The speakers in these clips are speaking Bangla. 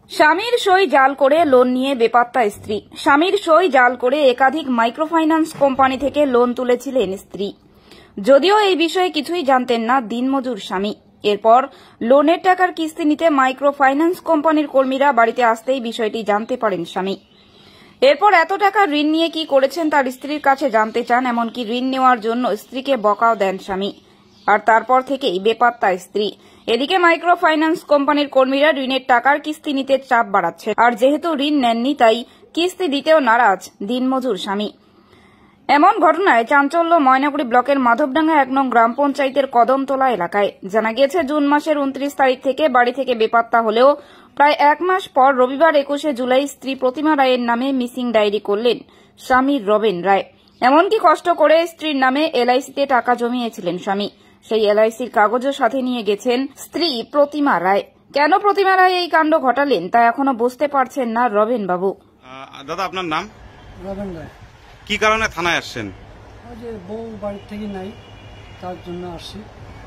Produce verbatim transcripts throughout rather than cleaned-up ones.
স্বামীর সই জাল করে লোন নিয়ে বেপাত্তা স্ত্রী। স্বামীর সই জাল করে একাধিক মাইক্রোফাইন্যান্স কোম্পানি থেকে লোন তুলেছিলেন স্ত্রী। যদিও এই বিষয়ে কিছুই জানতেন না দিনমজুর স্বামী। এরপর লোনের টাকার কিস্তি নিতে মাইক্রোফাইন্যান্স কোম্পানির কর্মীরা বাড়িতে আসতেই বিষয়টি জানতে পারেন স্বামী। এরপর এত টাকা ঋণ নিয়ে কি করেছেন তার স্ত্রীর কাছে জানতে চান, এমনকি ঋণ নেওয়ার জন্য স্ত্রীকে বকাও দেন স্বামী। আর তারপর থেকেই বেপাত্তা স্ত্রী। এদিকে মাইক্রো ফাইন্যান্স কোম্পানির কর্মীরা ঋণের টাকার কিস্তি নিতে চাপ বাড়াচ্ছে। আর যেহেতু ঋণ নেননি তাই কিস্তি দিতেও নারাজ দিনমজুর স্বামী। এমন ঘটনায় চাঞ্চল্য ময়নাগুড়ি ব্লকের মাধবডাঙ্গা এক নং গ্রাম পঞ্চায়েতের কদমতলা এলাকায়। জানা গিয়েছে জুন মাসের উনত্রিশ তারিখ থেকে বাড়ি থেকে বেপাত্তা হলেও প্রায় এক মাস পর রবিবার একুশে জুলাই স্ত্রী প্রতিমা রায়ের নামে মিসিং ডায়েরি করলেন স্বামী রবেন রায়। এমনকি কষ্ট করে স্ত্রীর নামে এলআইসিতে টাকা জমিয়েছিলেন স্বামী। সেই এলআইসির কাগজও সাথে নিয়ে গেছেন স্ত্রী প্রতিমা রায়। কেন প্রতিমা রায় এই কাণ্ড ঘটালেন তা এখনো বুঝতে পারছেন না রবেন বাবু। দাদা আপনার নাম? রবেন রায়। কি কারণে থানায় আসছেন? ওই যে বউ বাড়ি থেকে নাই তার জন্য আসছি।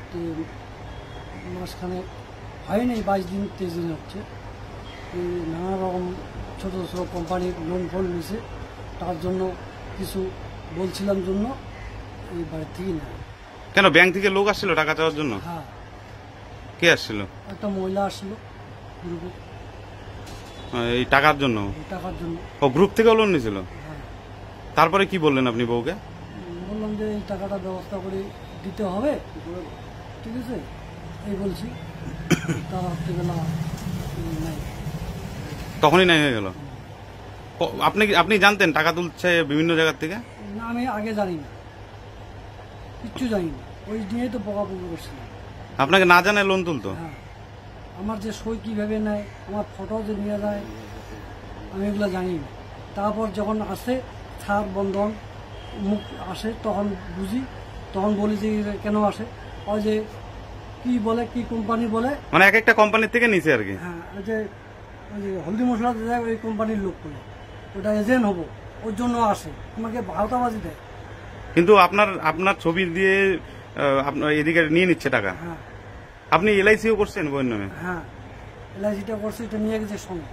মাঝখানে হয়নি, বাইশ দিন তেইশ দিন হচ্ছে। নানা রকম ছোটো ছোটো কোম্পানির লোন ফোন নিয়েছে, তার জন্য কিছু বলছিলাম জন্য এই বাড়ি থেকে নাই। কেন ব্যাংক থেকে লোক আসছিল টাকা চাওয়ার জন্য? হ্যাঁ। কে আসছিল? একটা মহিলা আসছিল গ্রুপে এই টাকার জন্য। টাকার জন্য ও গ্রুপ থেকে লোন নিয়েছিল? হ্যাঁ। তারপরে কি বললেন আপনি বউকে? বললাম যে এই টাকাটা ব্যবস্থা করে দিতে হবে, ঠিক আছে এই বলছি। তার হাতে গেলা নাই, তখনই নাই হয়ে গেল। আপনি আপনি জানতেন টাকা তুলছে বিভিন্ন জায়গার থেকে? না, আমি আগে জানি না, কিচ্ছু জানি না, ওই দিনেই তো বকাবকি করছিলাম। আপনাকে না জানে লোন তুলতো? হ্যাঁ। আমার যে সই কীভাবে নেয়, আমার ফটো যে নিয়ে যায়, আমি এগুলো জানি না। তারপর যখন আসে ছাড় বন্ধন মুখ আসে তখন বুঝি, তখন বলি যে কেন আসে, ওই যে কি বলে কি কোম্পানি বলে, মানে এক একটা কোম্পানির থেকে নিচে আর কি। হ্যাঁ, ওই যে ওই যে হলদি মশলা দেয় ওই কোম্পানির লোক করে, ওটা এজেন্ট হবো ওর জন্য আসে, আমাকে ভাওতাবাজি দেয়। কিন্তু আপনার আপনার ছবি দিয়ে আপনার এদিকে নিয়ে নিচ্ছে টাকা। হ্যাঁ। আপনি এলআইসিও করছেন বইয়ের নামে? হ্যাঁ, এলআইসিটা করছে, এটা নিয়ে গেছে সঙ্গে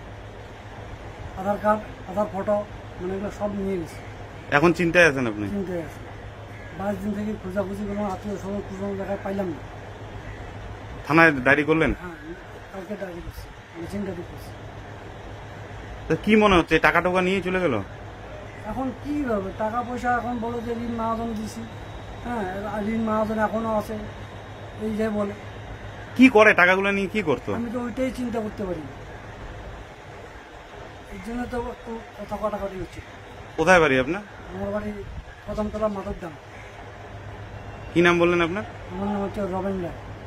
আধার কার্ড, আধার ফটো, মানে এগুলো সব নিয়ে গেছে। এখন চিন্তায় আছেন আপনি? চিন্তায় আছে। বাইশ দিন থেকে খোঁজাখুঁজি কোনো আত্মীয় স্বজন কোনো জায়গায় পাইলাম না। থানায় ডায়েরি করলেন? হ্যাঁ, কালকে ডায়েরি করছি, মিসিং ডায়েরি করছি। কি মনে হচ্ছে টাকা টাকা নিয়ে চলে গেল? এখন কি হবে, টাকা পয়সা এখন বলে যে ঋণ মহাজন দিছি। হ্যাঁ, ঋণ মহাজন এখনো আছে এই যে বলে। কি করে টাকাগুলো নিয়ে কি করতো? আমি তো ওইটাই চিন্তা করতে পারি, এই জন্য তো একটু কথা কাটাকাটি হচ্ছে। কোথায় বাড়ি আপনার? আমার বাড়ি কদমতলা মাধবডাঙ্গা। কি নাম বললেন আপনার? আমার নাম হচ্ছে রবেন রায়।